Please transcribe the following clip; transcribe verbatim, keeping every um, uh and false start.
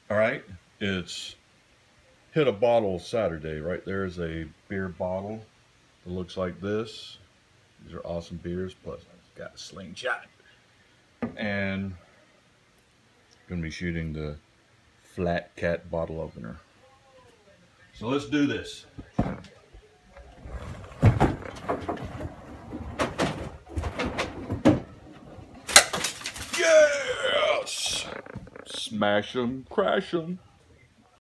All right, it's hit a bottle Saturday. Right there's a beer bottle that looks like this. These are awesome beers. Plus, I've got a slingshot, and gonna be shooting the FlatCat bottle opener. So let's do this. Yes! Smash 'em, crash 'em.